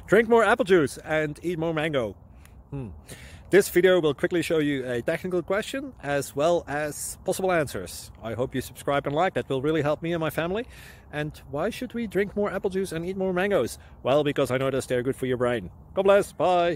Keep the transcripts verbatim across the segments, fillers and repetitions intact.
Drink more apple juice and eat more mango. Hmm. This video will quickly show you a technical question as well as possible answers. I hope you subscribe and like, that will really help me and my family. And why should we drink more apple juice and eat more mangoes? Well, because I noticed they're good for your brain. God bless, bye!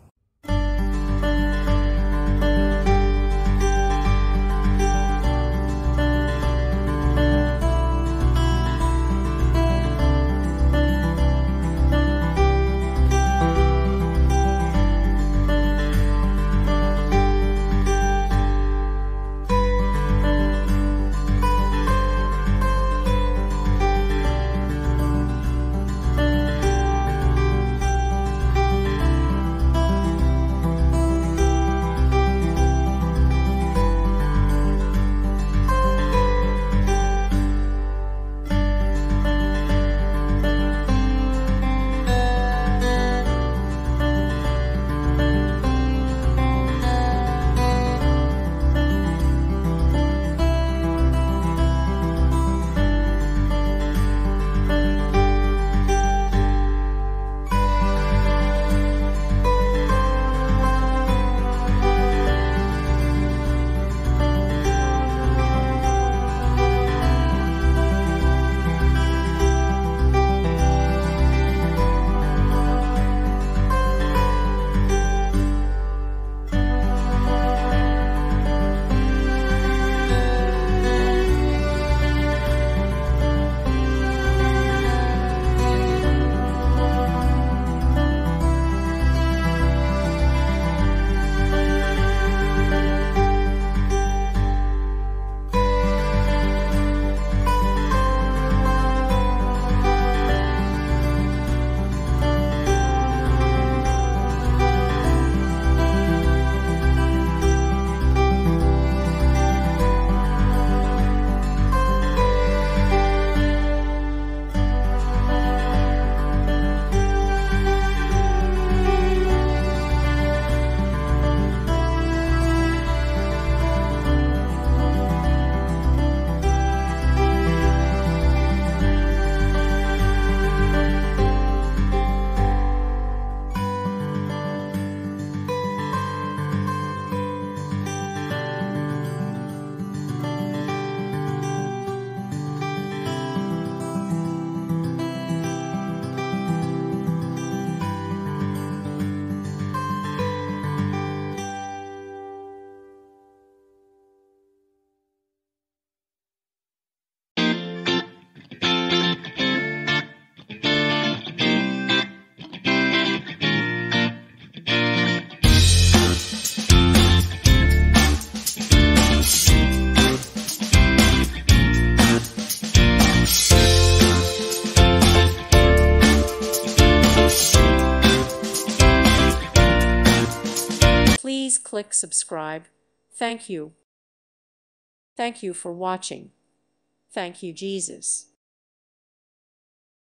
Please click subscribe. Thank you. Thank you for watching. Thank you, Jesus.